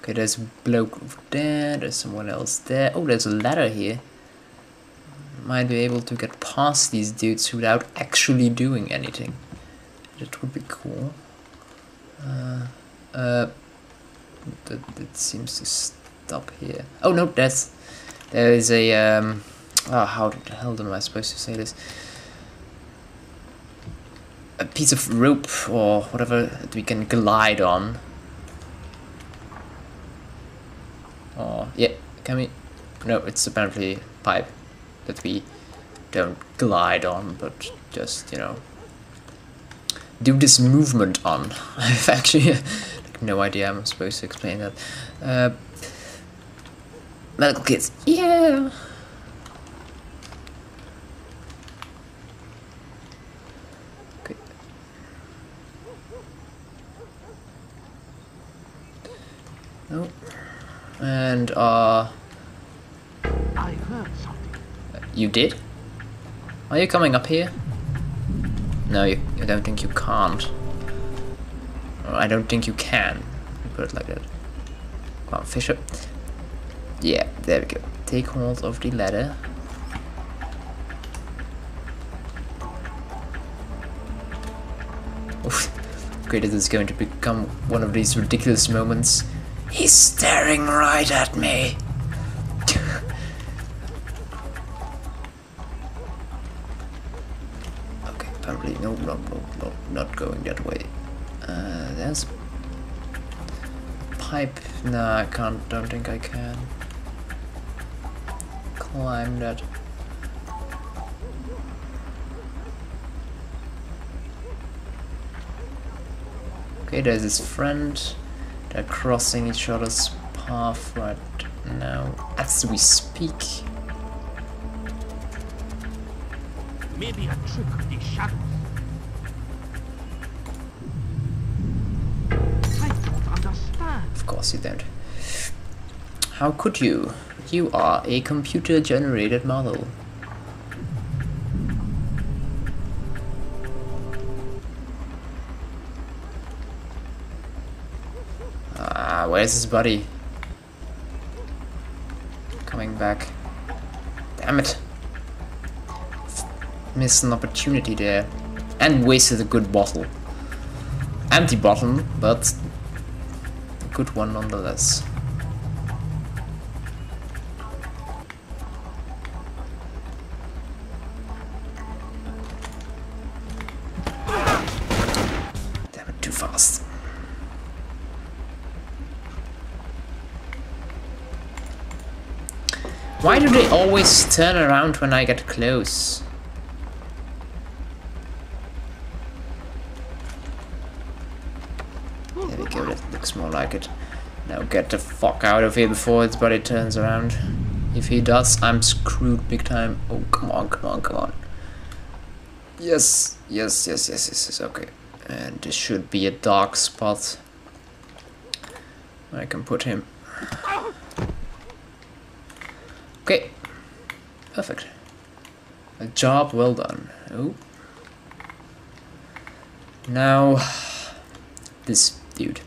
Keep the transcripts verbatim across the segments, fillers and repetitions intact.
Okay, there's a bloke over there, there's someone else there. Oh, there's a ladder here. Might be able to get past these dudes without actually doing anything. That would be cool. Uh, uh, that, that seems to stop here. Oh no, that's... There is a... Um, oh, how the hell am I supposed to say this? A piece of rope or whatever that we can glide on. Oh, yeah, can we? No, it's apparently pipe that we don't glide on, but just, you know, do this movement on. I've actually like, no idea how I'm supposed to explain that. Uh, medical kits, yeah! Okay. No. And, uh... I heard something. You did? Are you coming up here? No, you, I don't think you can't. Or I don't think you can. Put it like that. Come on, Fisher. Yeah, there we go. Take hold of the ladder. Oof. Okay, this is going to become one of these ridiculous moments. He's staring right at me. Okay, apparently no, no, no, no, not going that way. Uh, there's a pipe. No, I can't. Don't think I can climb that. Okay, there's his friend. They're crossing each other's path right now as we speak. Maybe a trick of the shadows. I don't understand. Of course you don't. How could you? You are a computer-generated model. Ah, where's his buddy? Coming back. Damn it. Missed an opportunity there. And wasted a good bottle. Empty bottle, but a good one nonetheless. Damn it, too fast. Why do they always turn around when I get close? There we go, that looks more like it. Now get the fuck out of here before his body turns around. If he does, I'm screwed big time. Oh, come on, come on, come on. Yes, yes, yes, yes, yes, yes, okay. And this should be a dark spot. I can put him. Okay, perfect. A job well done. Oh. Now, this dude.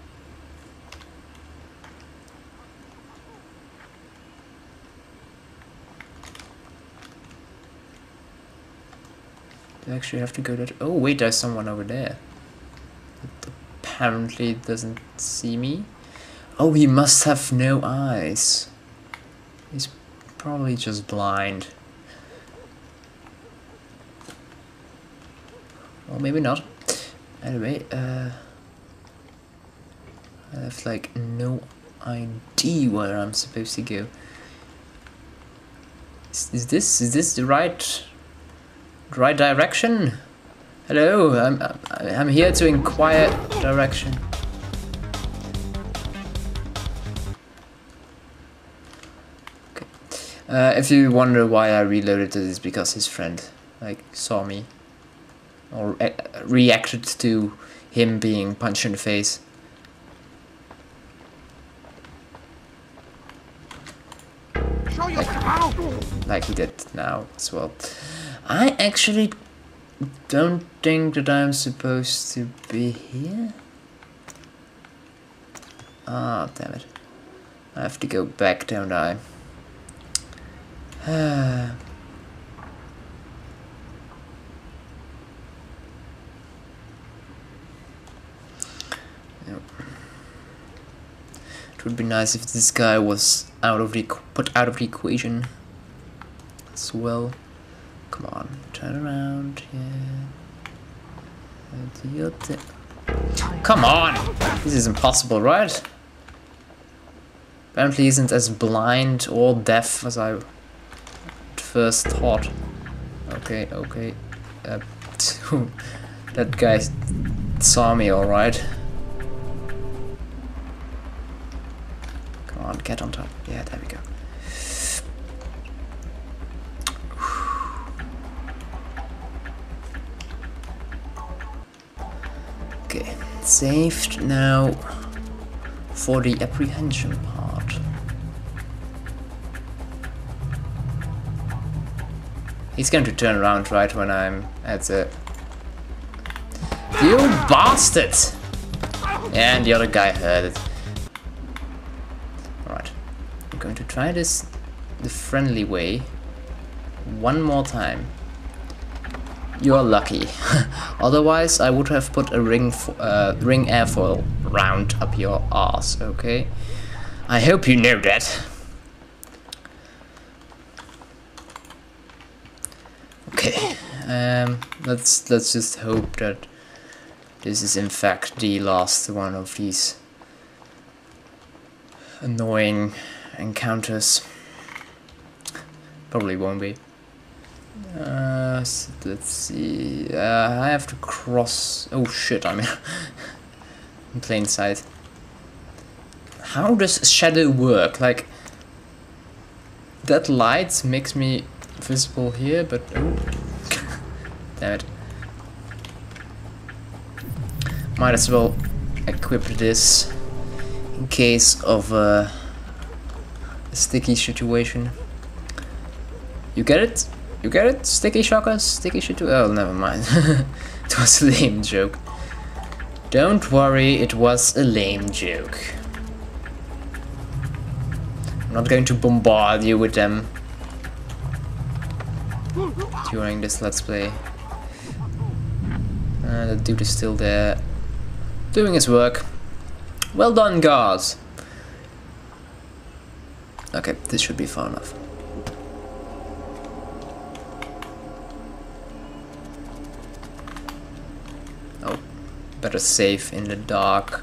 Do I actually have to go that? Oh wait, there's someone over there. That apparently doesn't see me. Oh, he must have no eyes. He's probably just blind. Or maybe not. Anyway, uh, I have like no idea where I'm supposed to go. Is, is this is this the right right direction? Hello, I'm I'm here to inquire direction. Uh, if you wonder why I reloaded it, it's because his friend like saw me or uh, reacted to him being punched in the face. Show yourself. Like he did now as well. I actually don't think that I'm supposed to be here. Ah, damn it. I have to go back, don't I? Yep. It would be nice if this guy was out of the put out of the equation as well. Come on, turn around. Yeah. Come on! This is impossible, right? Apparently, he isn't as blind or deaf as I at first thought. Okay, okay. Uh, that guy saw me, alright. Come on, get on top. Yeah, there we go. Okay, saved now for the apprehension part. He's going to turn around right when I'm at the... You bastard! And the other guy heard it. Alright, I'm going to try this the friendly way one more time. You're lucky. Otherwise, I would have put a ring fo uh, ring airfoil round up your arse. Okay. I hope you know that. Okay. Um. Let's let's just hope that this is in fact the last one of these annoying encounters. Probably won't be. Uh, so let's see. Uh, I have to cross. Oh shit! I'm in plain sight. How does shadow work? Like that light makes me visible here, but oh, damn it! Might as well equip this in case of uh, a sticky situation. You get it? You get it? Sticky shockers? Sticky shit too? Oh, never mind. It was a lame joke. Don't worry, it was a lame joke. I'm not going to bombard you with them during this let's play. Uh, the dude is still there, doing his work. Well done, guards. Okay, this should be far enough. Better safe in the dark.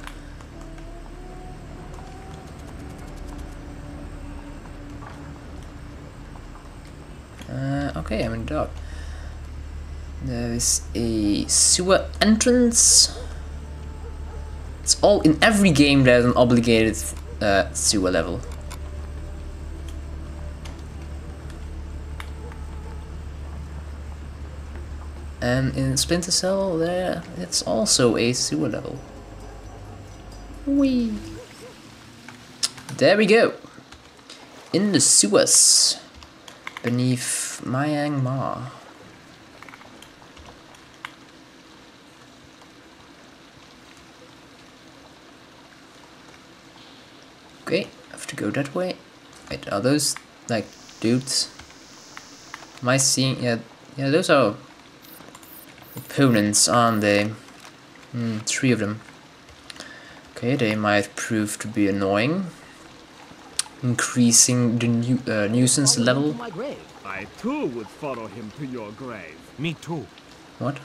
Uh, okay, I'm in the dark. There is a sewer entrance. It's all in every game. There's an obligated uh, sewer level. And in Splinter Cell, there it's also a sewer level. Whee! There we go. In the sewers, beneath Myanmar. Okay, I have to go that way. Wait, are those like dudes? Am I seeing? Yeah, yeah, those are opponents, aren't they? Hmm, three of them. Okay, they might prove to be annoying, increasing the nu uh, nuisance level. I too would follow him to your grave. Me too. What?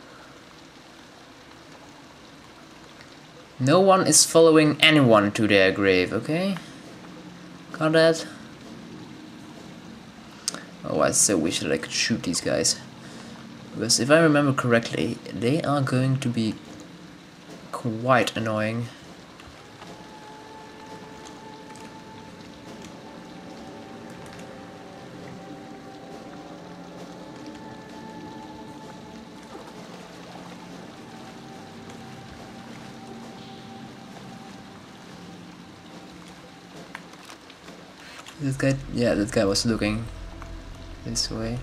No one is following anyone to their grave, okay? Got that? Oh, I so wish that I could shoot these guys. Because if I remember correctly, they are going to be quite annoying. This guy, yeah, that guy was looking this way.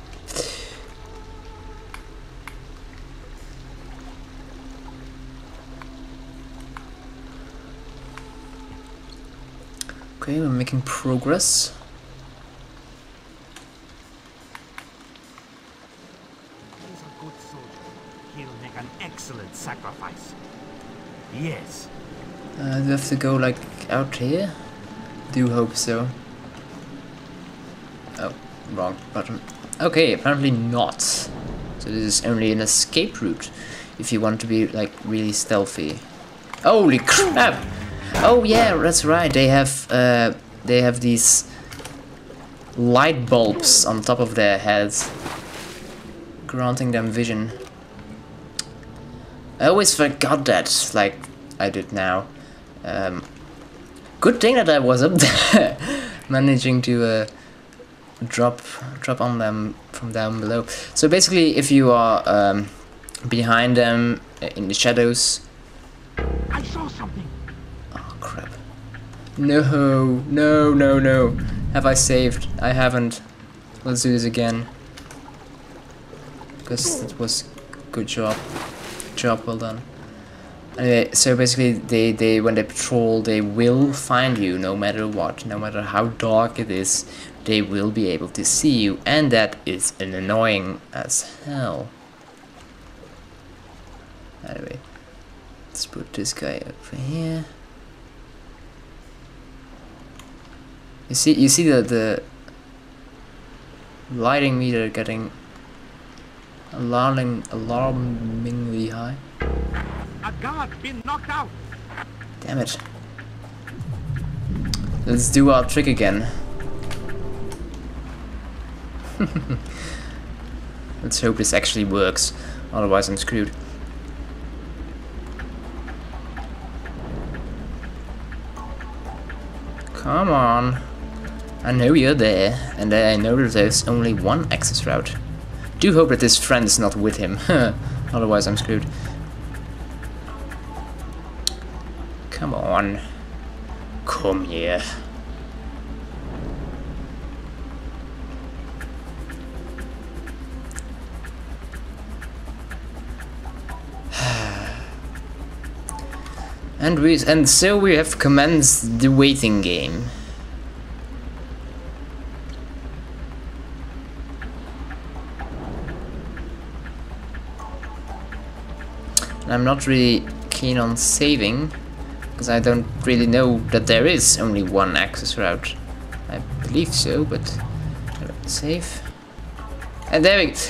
Okay, we're making progress. He's a good soldier. He'll make an excellent sacrifice. Yes. Uh, do we have to go like out here? Do hope so. Oh, wrong button. Okay, apparently not. So this is only an escape route if you want to be like really stealthy. Holy crap! Oh yeah, that's right. They have uh, they have these light bulbs on top of their heads, granting them vision. I always forgot that, like I did now. Um, good thing that I was up there, managing to uh, drop drop on them from down below. So basically, if you are um, behind them in the shadows. I saw something. Oh crap! No, no, no, no! Have I saved? I haven't. Let's do this again. Because it was good job. Job well done. Anyway, so basically they, they when they patrol they will find you no matter what, no matter how dark it is, they will be able to see you, and that is an annoying as hell. Anyway, let's put this guy over here. You see you see the the lighting meter getting alarming alarmingly high. A guard been knocked out. Damn it. Let's do our trick again. Let's hope this actually works, otherwise I'm screwed. Come on. I know you're there, and I know that there's only one access route. Do hope that this friend is not with him, otherwise I'm screwed. Come on. Come here. and we and so we have commenced the waiting game. And I'm not really keen on saving, because I don't really know that there is only one access route. I believe so, but save. And there we go.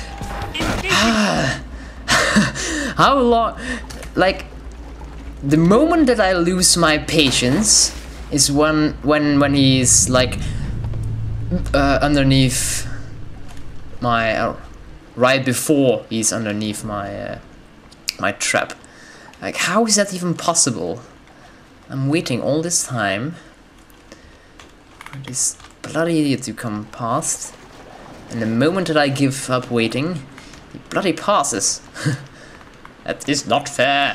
How long? Like, the moment that I lose my patience is when when when he's like uh, underneath my uh, right before he's underneath my uh, my trap. Like, how is that even possible? I'm waiting all this time for this bloody idiot to come past, and the moment that I give up waiting, he bloody passes. That is not fair.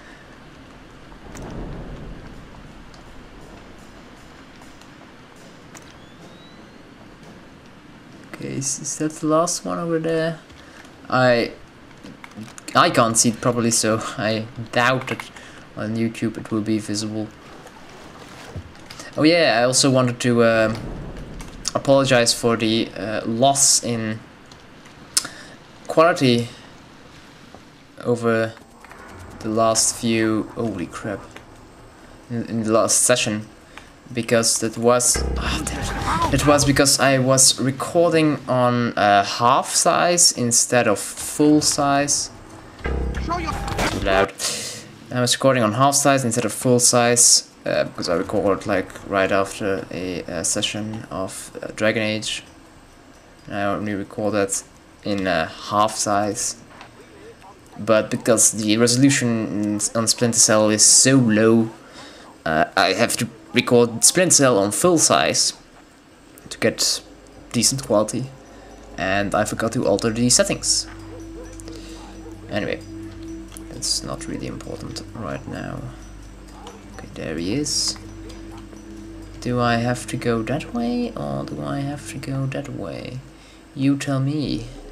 Okay, is, is that the last one over there? I I can't see it properly, so I doubt that on YouTube it will be visible. Oh yeah, I also wanted to uh, apologize for the uh, loss in quality over the last few, holy crap, in, in the last session, because that was, oh, damn it. It was because I was recording on uh, half size instead of full size. Too loud. I was recording on half size instead of full size uh, because I recorded like right after a, a session of uh, Dragon Age. And I only record that in uh, half size, but because the resolution on Splinter Cell is so low, uh, I have to record Splinter Cell on full size to get decent quality, and I forgot to alter the settings. Anyway, it's not really important right now. Okay, there he is. Do I have to go that way, or do I have to go that way? You tell me.